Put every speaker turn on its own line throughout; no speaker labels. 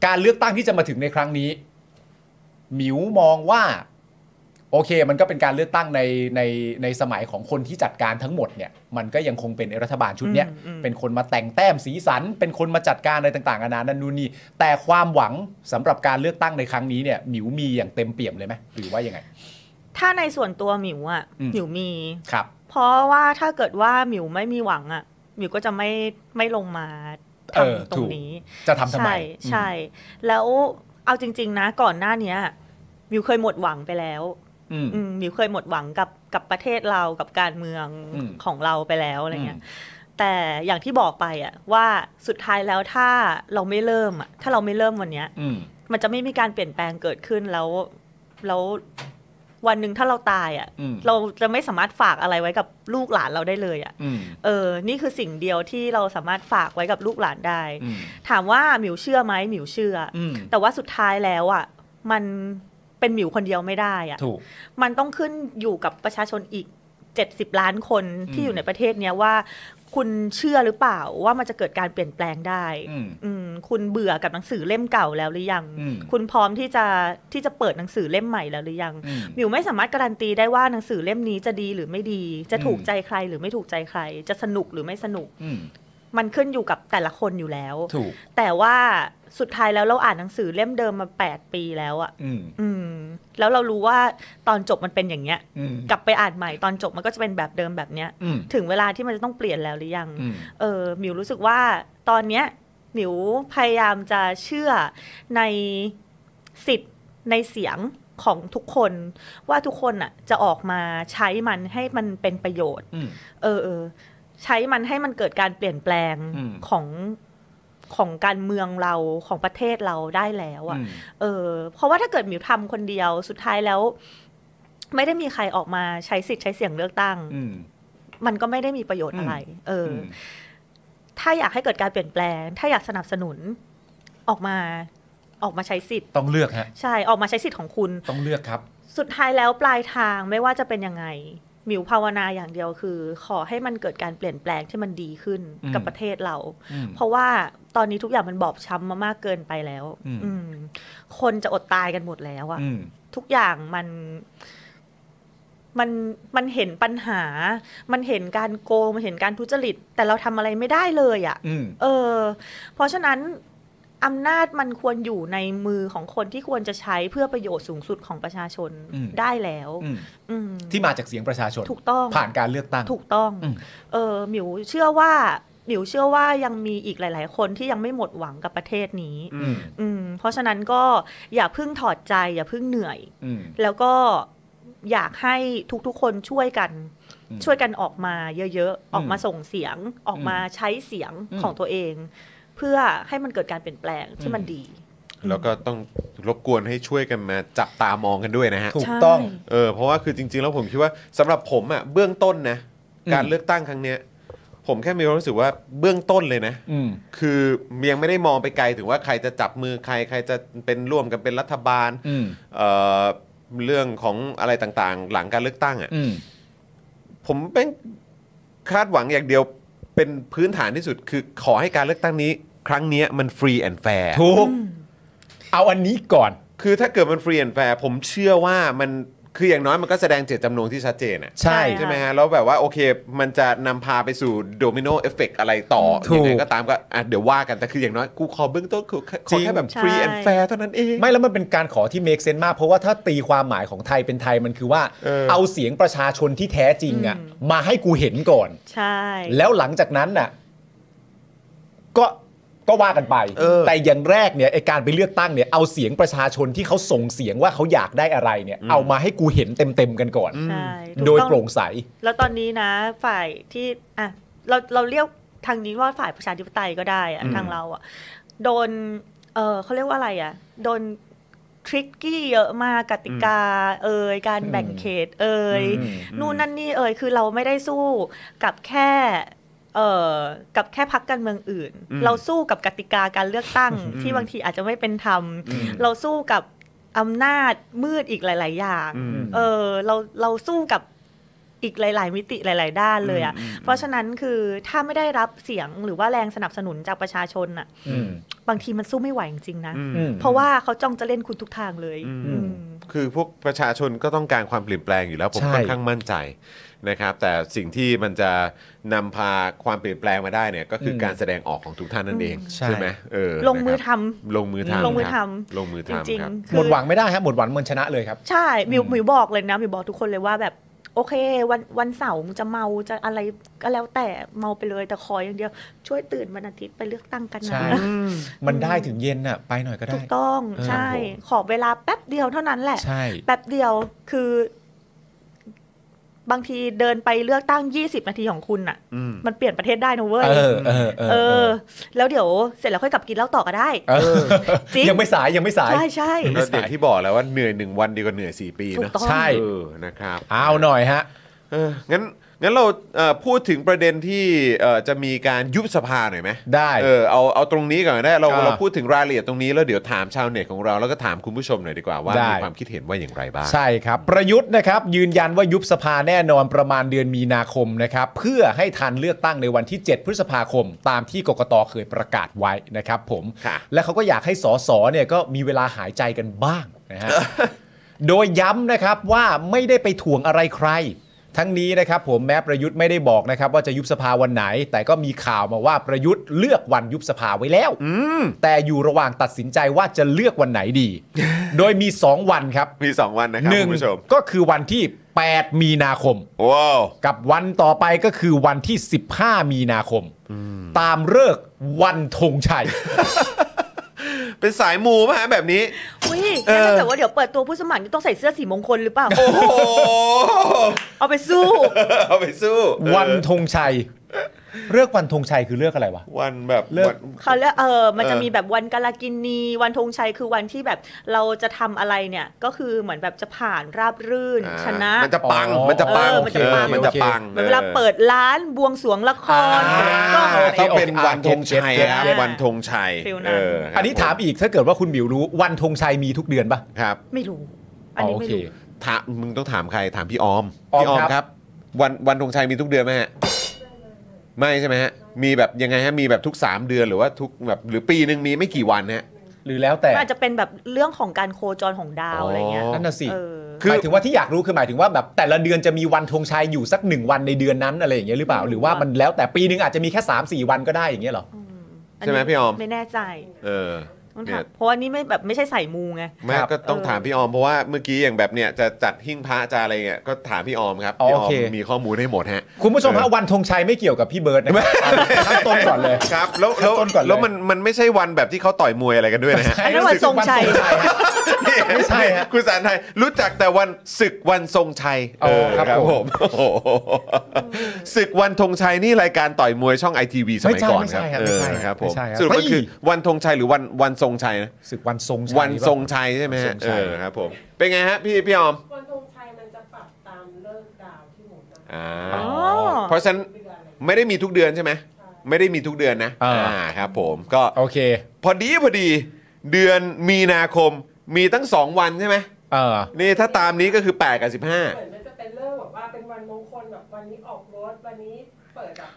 การเลือกตั้งที่จะมาถึงในครั้งนี้หมิวมองว่าโอเคมันก็เป็นการเลือกตั้งในสมัยของคนที่จัดการทั้งหมดเนี่ยมันก็ยังคงเป็นรัฐบาลชุดเนี้ยเป็นคนมาแต่งแต้มสีสันเป็นคนมาจัดการอะไรต่างๆนานานั่นนู่นนี่แต่ความหวังสำหรับการเลือกตั้งในครั้งนี้เนี่ยหมิวมีอย่างเต็มเปี่ยมเลยไหมหรือว่ายังไง
ถ้าในส่วนตัวหมิวอ่ะหมิวมี
ครับ
เพราะว่าถ้าเกิดว่าหมิวไม่มีหวังอ่ะหมิวก็จะไม่ลงมาทำตรงนี้
จะทำทำไม
ใช่แล้วเอาจริงๆนะก่อนหน้านี้หมิวเคยหมดหวังไปแล้วหมิวเคยหมดหวังกับประเทศเรากับการเมืองของเราไปแล้วอะไรเงี้ยแต่อย่างที่บอกไปอ่ะว่าสุดท้ายแล้วถ้าเราไม่เริ่มอ่ะถ้าเราไม่เริ่มวันเนี้ยมันจะไม่มีการเปลี่ยนแปลงเกิดขึ้นแล้ววันหนึ่งถ้าเราตายอ่ะเราจะไม่สามารถฝากอะไรไว้กับลูกหลานเราได้เลยอ่ะนี่คือสิ่งเดียวที่เราสามารถฝากไว้กับลูกหลานได้ถามว่าหมิวเชื่อไหมหมิวเชื่อแต่ว่าสุดท้ายแล้วอ่ะมันเป็นหมิวคนเดียวไม่ได้อ่ะมันต้องขึ้นอยู่กับประชาชนอีก70ล้านคนที่อยู่ในประเทศเนี้ยว่าคุณเชื่อหรือเปล่าว่ามันจะเกิดการเปลี่ยนแปลงได้คุณเบื่อกับหนังสือเล่มเก่าแล้วหรือยังคุณพร้อมที่จะเปิดหนังสือเล่มใหม่แล้วหรือยังหมิวไม่สามารถการันตีได้ว่าหนังสือเล่มนี้จะดีหรือไม่ดีจะถูกใจใครหรือไม่ถูกใจใครจะสนุกหรือไม่สนุกมันขึ้นอยู่กับแต่ละคนอยู่แล้วแต่ว่าสุดท้ายแล้วเราอ่านหนังสือเล่มเดิมมา8 ปีแล้วอ่ะแล้วเรารู้ว่าตอนจบมันเป็นอย่างเงี้ยกลับไปอ่านใหม่ตอนจบมันก็จะเป็นแบบเดิมแบบเนี้ยถึงเวลาที่มันจะต้องเปลี่ยนแล้วหรือยังหมิวรู้สึกว่าตอนเนี้ยหมิวพยายามจะเชื่อในสิทธิ์ในเสียงของทุกคนว่าทุกคนอ่ะจะออกมาใช้มันให้มันเป็นประโยชน์ใช้มันให้มันเกิดการเปลี่ยนแปลงของการเมืองเราของประเทศเราได้แล้วอ่ะเพราะว่าถ้าเกิดหมิวทำคนเดียวสุดท้ายแล้วไม่ได้มีใครออกมาใช้สิทธิ์ใช้เสียงเลือกตั้งมันก็ไม่ได้มีประโยชน์อะไรถ้าอยากให้เกิดการเปลี่ยนแปลงถ้าอยากสนับสนุนออกมาใช้สิทธิ์
ต้องเลือกฮะ
ใช่ออกมาใช้สิทธิ์ของคุณ
ต้องเลือกครับ
สุดท้ายแล้วปลายทางไม่ว่าจะเป็นยังไงหมิวภาวนาอย่างเดียวคือขอให้มันเกิดการเปลี่ยนแปลงที่มันดีขึ้นกับประเทศเราเพราะว่าตอนนี้ทุกอย่างมันบอบช้ำมามากเกินไปแล้วคนจะอดตายกันหมดแล้วอะทุกอย่างมันเห็นปัญหามันเห็นการโกงมันเห็นการทุจริตแต่เราทำอะไรไม่ได้เลยอะเพราะฉะนั้นอำนาจมันควรอยู่ในมือของคนที่ควรจะใช้เพื่อประโยชน์สูงสุดของประชาชนได้แล้ว
ที่มาจากเสียงประชาชน
ถูกต้อง
ผ่านการเลือกตั้ง
ถูกต้องหมิวเชื่อว่ายังมีอีกหลายๆคนที่ยังไม่หมดหวังกับประเทศนี้เพราะฉะนั้นก็อย่าเพิ่งถอดใจอย่าเพิ่งเหนื่อยแล้วก็อยากให้ทุกๆคนช่วยกันออกมาเยอะๆออกมาส่งเสียงออกมาใช้เสียงของตัวเองเพื่อให้มันเกิดการเปลี่ยนแปลงที่มันดี
แล้วก็ต้องรบกวนให้ช่วยกันมาจับตามองกันด้วยนะฮะ
ถูกต้อง
เพราะว่าคือจริงๆแล้วผมคิดว่าสำหรับผมอ่ะเบื้องต้นนะการเลือกตั้งครั้งเนี้ยผมแค่มีความรู้สึกว่าเบื้องต้นเลยนะคือยังไม่ได้มองไปไกลถึงว่าใครจะจับมือใครจะเป็นร่วมกันเป็นรัฐบาลเรื่องของอะไรต่างๆหลังการเลือกตั้งอ่ะผมเป็นคาดหวังอย่างเดียวเป็นพื้นฐานที่สุดคือขอให้การเลือกตั้งนี้ครั้งนี้มันฟรีแอนด์แฟร์
ถูกเอาอันนี้ก่อน
คือถ้าเกิดมันฟรีแอนด์แฟร์ผมเชื่อว่ามันคืออย่างน้อยมันก็แสดงเจตจำนงที่ชัดเจนอ่ะใช่ไหมฮะแล้วแบบว่าโอเคมันจะนำพาไปสู่โดมิโนเอฟเฟกต์อะไรต่อยังไงก็ตามก็เดี๋ยวว่ากันแต่คืออย่างน้อยกูขอเบื้องต้นขอแค่แบบฟรีแอนด์แฟร์เท่านั้นเอง
ไม่แล้วมันเป็นการขอที่เมคเซนส์มากเพราะว่าถ้าตีความหมายของไทยเป็นไทยมันคือว่าเอาเสียงประชาชนที่แท้จริงอ่ะมาให้กูเห็นก่อน
ใช่
แล้วหลังจากนั้นน่ะก็ว่ากันไปแต่อย่างแรกเนี่ยไอการไปเลือกตั้งเนี่ยเอาเสียงประชาชนที่เขาส่งเสียงว่าเขาอยากได้อะไรเนี่ยเอามาให้กูเห็นเต็มกันก่อนโดยโปร่งใส
แล้วตอนนี้นะฝ่ายที่เราเรียกทางนี้ว่าฝ่ายประชาธิปไตยก็ได้อะทางเราอะโดนเขาเรียกว่าอะไรอะโดนทริกกี้เยอะมากกติกาการแบ่งเขตนู่นนั่นนี่คือเราไม่ได้สู้กับแค่พรรคการเมืองอื่นเราสู้กับกติกาการเลือกตั้งที่บางทีอาจจะไม่เป็นธรรมเราสู้กับอำนาจมืดอีกหลายๆอย่างเราสู้กับอีกหลายๆมิติหลายๆด้านเลยอ่ะเพราะฉะนั้นคือถ้าไม่ได้รับเสียงหรือว่าแรงสนับสนุนจากประชาชนอ่ะบางทีมันสู้ไม่ไหวจริงๆนะเพราะว่าเขาจ้องจะเล่นคุณทุกทางเลย
คือพวกประชาชนก็ต้องการความเปลี่ยนแปลงอยู่แล้วผมค่อนข้างมั่นใจนะครับแต่สิ่งที่มันจะนำพาความเปลี่ยนแปลงมาได้เนี่ยก็คือการแสดงออกของทุกท่านนั่นเองใช่ไหม
ลงมือทำ
ลงมือทำ
จริง
ๆหมดหวังไม่ได้ครับหมดหวังมันชนะเลยครับ
ใช่มิวบอกเลยนะมิวบอกทุกคนเลยว่าแบบโอเควันเสาร์จะเมาจะอะไรก็แล้วแต่เมาไปเลยแต่ขออย่างเดียวช่วยตื่นวันอาทิตย์ไปเลือกตั้งกันนะ
มันได้ถึงเย็นน่ะไปหน่อยก็ได้
ถูกต้องใช่ขอเวลาแป๊บเดียวเท่านั้นแหละแป๊บเดียวคือบางทีเดินไปเลือกตั้ง20นาทีของคุณน่ะมันเปลี่ยนประเทศได้นะเว้ยแล้วเดี๋ยวเสร็จแล้วค่อยกลับกินเหล้าต่อก็ได้
จริงยังไม่สาย
ใช่
แล้วอย่างที่บอกแล้วว่าเหนื่อย1วันดีกว่าเหนื่อย4ปีนะ
ใช่
นะครับ
เอาหน่อยฮะ
งั้นเราพูดถึงประเด็นที่จะมีการยุบสภาหน่อยไหม
ได้
เอาตรงนี้ก่อนได้เราพูดถึงรายละเอียดตรงนี้แล้วเดี๋ยวถามชาวเน็ตของเราแล้วก็ถามคุณผู้ชมหน่อยดีกว่าว่ามีความคิดเห็นว่าอย่างไรบ้าง
ใช่ครับประยุทธ์นะครับยืนยันว่ายุบสภาแน่นอนประมาณเดือนมีนาคมนะครับเพื่อให้ทันเลือกตั้งในวันที่7พฤษภาคมตามที่กกตเคยประกาศไว้นะครับผมและเขาก็อยากให้สสเนี่ยก็มีเวลาหายใจกันบ้างนะฮะ โดยย้ำนะครับว่าไม่ได้ไปถ่วงอะไรใครทั้งนี้นะครับผมแม้ประยุทธ์ไม่ได้บอกนะครับว่าจะยุบสภาวันไหนแต่ก็มีข่าวมาว่าประยุทธ์เลือกวันยุบสภาไว้แล้วแต่อยู่ระหว่างตัดสินใจว่าจะเลือกวันไหนดี โดยมี2วันครับ
มี2วันนะครับคุณผู้ชม
ก็คือวันที่8มีนาคมกับวันต่อไปก็คือวันที่15มีนาคมตามฤกษ์วันธงชัย
เป็นสายมูป่ะฮะแบบนี้
อุ้ยถ้าเกิดว่าเดี๋ยวเปิดตัวผู้สมัครต้องใส่เสื้อสีมงคลหรือเปล่า
โอ้โห
เอาไปสู้
วันธงชัยเลือกวันธงชัยคือเลือกอะไรวะ
วันแบบ
เลือกเขาเรียกมันจะมีแบบวันกาลกินีวันธงชัยคือวันที่แบบเราจะทำอะไรเนี่ยก็คือเหมือนแบบจะผ่านราบรื่นชนะ
มันจะปังมันจะปัง
เวลาเปิดร้านบวงสรวงละคร
ก็ต้องเป็นวันธงชัยครับวันธงชัย
อันนี้ถามอีกถ้าเกิดว่าคุณบิวรู้วันธงชัยมีทุกเดือนปะ
ครับ
ไม่รู้อันนี้ไม่รู้
มึงต้องถามใครถามพี่ออมครับวันธงชัยมีทุกเดือนไหมฮะไม่ใช่ไหมฮะมีแบบยังไงฮะมีแบบทุก3เดือนหรือว่าทุกแบบหรือปีนึงมีไม่กี่วันฮะ
หรือแล้วแต่
อาจจะเป็นแบบเรื่องของการโคจรของดาวอะไรเงี้ย
นั่นน่ะสิหมายถึงว่าที่อยากรู้คือหมายถึงว่าแบบแต่ละเดือนจะมีวันธงชัยอยู่สัก1วันในเดือนนั้นอะไรอย่างเงี้ยหรือเปล่าหรือว่ามันแล้วแต่ปีนึงอาจจะมีแค่ 3-4 วันก็ได้อย่างเงี้ยหรอ
ใช่ไหมพี่ออม
ไม่แน่ใจเพราะว่านี่ไม่ใช่ใส่มูไง
แม่ก็ต้องถามพี่ออมเพราะว่าเมื่อกี้อย่างแบบเนี่ยจะจัดหิ้งพระจะอะไรเงี้ยก็ถามพี่ออมครับพี่ออมมีข้อมูลให้หมดฮะ
คุณผู้ชมฮะวันธงชัยไม่เกี่ยวกับพี่เบิร์ดนะขั้นต้นก่อนเลย
ครับแล้วมันไม่ใช่วันแบบที่เขาต่อยมวยอะไรกันด้วยนะฮะ
อันนั้นวันทรงชัย
ไม่ใช่ฮะคุณสารไทยรู้จักแต่วันศึกวันทรงชัยครับผมศึกวันธงชัยนี่รายการต่อยมวยช่อง ITV สมัยก่อนครับผมสรุปก็คือวันธงชัยหรือวันทรงชัยนะ
ศึกวันทรงชัย
วันทรงชัยใช่ไหมฮะครับผมเป็นไงฮะพี่ออม
วันธงชัยมันจะปรับตามฤกษ์ดาวที่หมุน
เพราะฉะนั้นไม่ได้มีทุกเดือนใช่ไหมไม่ได้มีทุกเดือนนะครับผมก็
โอเค
พอดีเดือนมีนาคมมีตั้ง2วันใช่ไหมนี่ถ้าตามนี้ก็คือ8กับ15
เหมือนมันจะเป็นเรื่องแบบว่าเป็นวันมงคลแบบวันนี้ออกรถวันนี้เปิดแบบ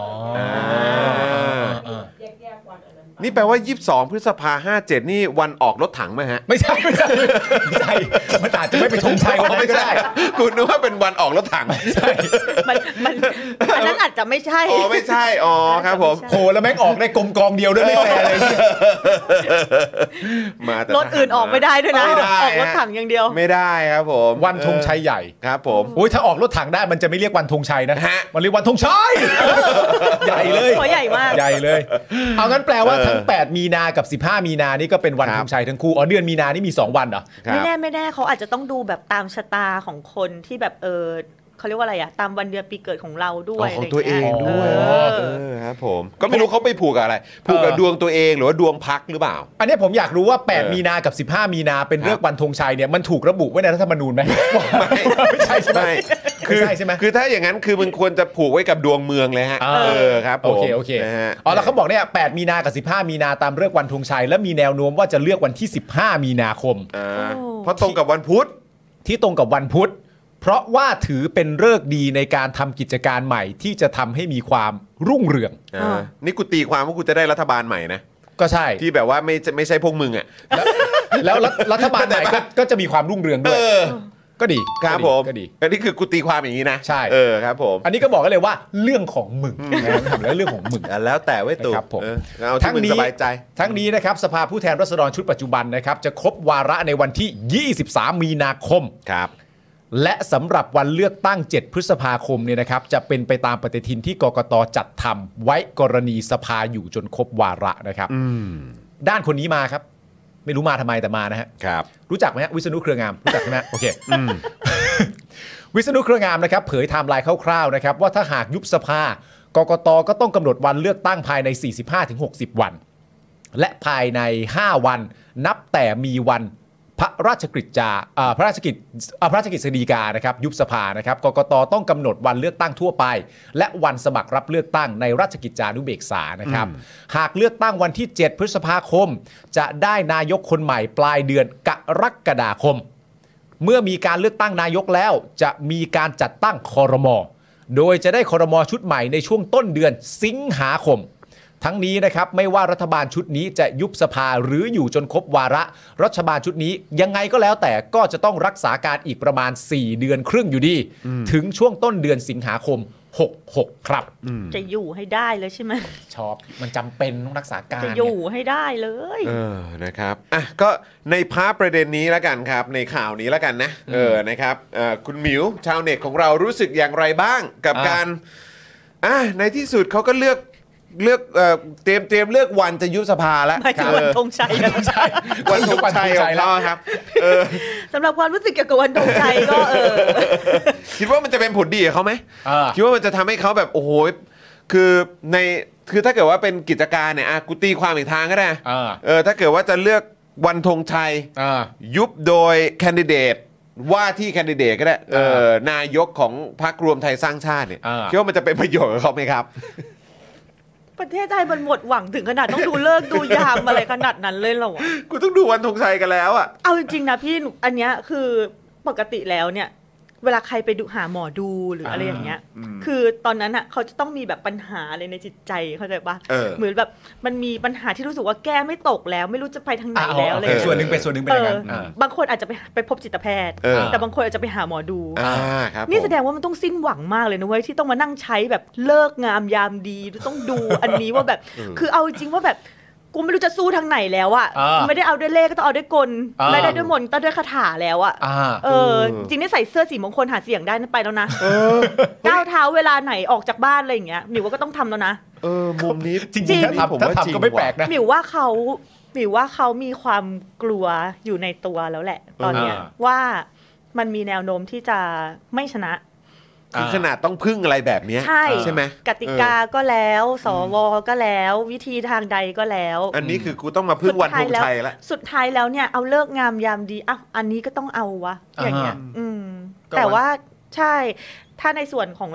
แยกวันอันนั้น
นี่แปลว่า22พฤษภา57นี่วันออกรถถังไหมฮะ
ไม่ใช่มันอาจจะไม่ไปธงชัยวันนั้นก็ได้
คุณนึกว่าเป็นวันออกรถถัง
ใช่
มันอันนั้นอาจจะไม่ใช่
ไม่ใช่ครับผม
โหแล้วแม่งออกได้กลมกองเดียวด้วยไม่แฟร์เลย
รถอื่นออกไม่ได้ด้วยนะออกรถถังอย่างเดียว
ไม่ได้ครับผม
วันธงชัยใหญ่
ครับผม
ถ้าออกรถถังได้มันจะไม่เรียกวันธงชัยนะมันเรียกวันธงชัยใหญ่เลย
ใหญ่มาก
ใหญ่เลยเอางั้นแปลว่าทั้ง8มีนากับ15มีนานี่ก็เป็นวันธงชัยทั้งคู่เดือนมีนานี่มี2วันเหรอ
ไม่แน่เขาอาจจะต้องดูแบบตามชะตาของคนที่แบบเขาเรียกว่าอะไรอะตามวันเดือนปีเกิดของเราด้วย
ของตัวเองด้วยครับผมก็ไม่รู้เขาไปผูกกับอะไรผูกกับดวงตัวเองหรือว่าดวงพรรคหรือเปล่า
อันนี้ผมอยากรู้ว่า8มีนากับ15มีนาเป็นฤกษ์วันธงชัยเนี่ยมันถูกระบุไว้ในรัฐธรรมนูญไหมไม่ใช่ใช่ไหม
คือถ้าอย่างนั้นคือมันควรจะผูกไว้กับดวงเมืองเลยฮะครับ
โอเคแล้วเขาบอกเนี่ย8มีนากับ15มีนาตามฤกษ์วันธงชัยและมีแนวโน้มว่าจะเลือกวันที่15มีนาคม
เพราะตรงกับวันพุธ
ที่ตรงกับวันพุธเพราะว่าถือเป็นฤกษ์ดีในการทำกิจการใหม่ที่จะทำให้มีความรุ่งเรือง
นี่กูตีความว่ากูจะได้รัฐบาลใหม่นะ
ก็ใช่
ที่แบบว่าไม่ใช่พวกมึงอ่ะ
แล้วรัฐบาลใหม่ก็จะมีความรุ่งเรืองด้วยก็ดี
ครับผม
ก็ดี
อันนี้คือกูตีความอย่างนี้นะ
ใช่
ครับผม
อันนี้ก็บอกกันเลยว่าเรื่องของมึงนะครับแล้วเรื่องของมึง
แล้วแต่ไว้ตู่
นะครับผม
เอาที่มึงสบายใจ
ทั้งนี้นะครับสภาผู้แทนราษฎรชุดปัจจุบันนะครับจะครบวาระในวันที่ 23 มีนาคม
ครับ
และสำหรับวันเลือกตั้ง 7 พฤษภาคมเนี่ยนะครับจะเป็นไปตามปฏิทินที่กกตจัดทำไว้กรณีสภาอยู่จนครบวาระนะครับด้านคนนี้มาครับไม่รู้มาทำไมแต่มานะฮะ
ครับ
รู้จักไหมฮะวิษณุเครืองามรู้จักใช่ไหมโอเควิษณุเครืองามนะครับเผยไทม์ไลน์คร่าวๆนะครับว่าถ้าหากยุบสภากกตก็ต้องกำหนดวันเลือกตั้งภายใน 45-60 วัน และภายใน 5 วันนับแต่มีวันพระราชกฤษพระราชกิจฎีกานะครับยุบสภานะครับกกตต้องกำหนดวันเลือกตั้งทั่วไป และวันสมัครรับเลือกตั้งในราชกิจจานุเบกษานะครับหากเลือกตั้งวันที่ 7 พฤษภาคมจะได้นายกคนใหม่ปลายเดือนกรกฎาคมเมื่อมีการเลือกตั้งนายกแล้วจะมีการจัดตั้งครม.โดยจะได้ครม.ชุดใหม่ในช่วงต้นเดือนสิงหาคมทั้งนี้นะครับไม่ว่ารัฐบาลชุดนี้จะยุบสภาหรืออยู่จนครบวาระรัฐบาลชุดนี้ยังไงก็แล้วแต่ก็จะต้องรักษาการอีกประมาณ4 เดือนครึ่งอยู่ดีถึงช่วงต้นเดือนสิงหาคม66ครับ
จะอยู่ให้ได้เลยใช่ไหม
ชอบมันจำเป็นต้องรักษาการ
จะอยู่ให้ได้เลย
นะครับอ่ะก็ในพาร์ทประเด็นนี้แล้วกันครับในข่าวนี้แล้วกันนะนะครับคุณหมิวชาวเน็ตของเรารู้สึกอย่างไรบ้างกับการในที่สุดเขาก็เลือกเตรียมเลือกวันจะยุบสภาแล้ว
หมายถึงวันธงชัย
วันธงชัยของเราครับ
สำหรับความรู้สึกเกี่ยวกับวันธงชัยก็
คิดว่ามันจะเป็นผลดีกับเขาไหมคิดว่ามันจะทำให้เขาแบบโอ้โหคือถ้าเกิดว่าเป็นกิจการเนี่ยกูตีความอีกทางก็ได้ถ้าเกิดว่าจะเลือกวันธงชัยยุบโดยแคนดิเดตว่าที่แคนดิเดตก็ได้นายกของพรรครวมไทยสร้างชาติเนี่ยคิดว่ามันจะเป็นประโยชน์กับเขาไหมครับ
ประเทศไทยมันหมดหวังถึงขนาดต้องดูเลิกดูยามอะไรขนาดนั้นเลยเหรอวะ
กูต้องดูวันธงชัยกันแล้วอ่ะ
เอาจริงๆนะพี่อันเนี้ยคือปกติแล้วเนี่ยเวลาใครไปดูหาหมอดูหรืออะไรอย่างเงี้ยคือตอนนั้นอ่ะเขาจะต้องมีแบบปัญหาอะไรในจิตใจเข้าใจปะเหมือนแบบมันมีปัญหาที่รู้สึกว่าแก้ไม่ตกแล้วไม่รู้จะไปทางไหนแล้วอะไร
ส่วนหนึ่งเป็นอย่างนั้น
บางคนอาจจะไปพบจิตแพทย์แต่บางคนอาจจะไปหาหมอดูนี่แสดงว่ามันต้องสิ้นหวังมากเลยนะเว้ยที่ต้องมานั่งใช้แบบเลิกงามยามดีต้องดูอันนี้ว่าแบบคือเอาจริงว่าแบบกูไม่รู้จะสู้ทางไหนแล้วอะไม่ได้เอาด้วยเลขก็ต้องเอาด้วยกลไม่ได้ด้วยมนต์ต้องด้วยคาถาแล้วอะจริงได้ใส่เสื้อสีมงคลหาเสียงได้นั่นไปแล้วนะก้าวเท้าเวลาไหนออกจากบ้านอะไรอย่างเงี้ยหมิวว่าก็ต้องทำแล้วนะ
มุมนี้
จริงๆถ้าทำก็ไม่แปลกนะ
หมิวว่าเขามีความกลัวอยู่ในตัวแล้วแหละตอนเนี้ยว่ามันมีแนวโน้มที่จะไม่ชนะ
คือขนาดต้องพึ่งอะไรแบบนี้ใช่ไหม
กติกาก็แล้วสวก็แล้ววิธีทางใดก็แล้ว
อันนี้คือกูต้องมาพึ่งวันธงชัยแล้ว
สุดท้ายแล้วเนี่ยเอาเลิกงามยามดีอันนี้ก็ต้องเอาวะอย่างเงี้ยแต่ว่าใช่ถ้าในส่วนของ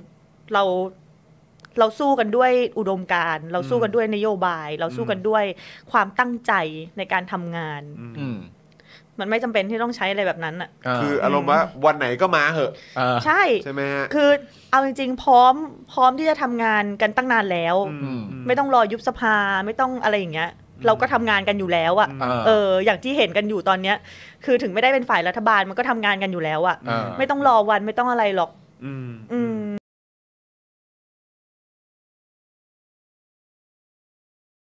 เราสู้กันด้วยอุดมการณ์เราสู้กันด้วยนโยบายเราสู้กันด้วยความตั้งใจในการทำงานมันไม่จำเป็นที่ต้องใช้อะไรแบบนั้นอ่ะ
คืออารมณ์ว่าวันไหนก็มาเหอะ
ใช่
ใช่ไหมฮะ
คือเอาจริงๆพร้อมที่จะทำงานกันตั้งนานแล้วไม่ต้องรอยุบสภาไม่ต้องอะไรอย่างเงี้ยเราก็ทำงานกันอยู่แล้วอ่ะอย่างที่เห็นกันอยู่ตอนเนี้ยคือถึงไม่ได้เป็นฝ่ายรัฐบาลมันก็ทำงานกันอยู่แล้วอ่ะไม่ต้องรอวันไม่ต้องอะไรหรอก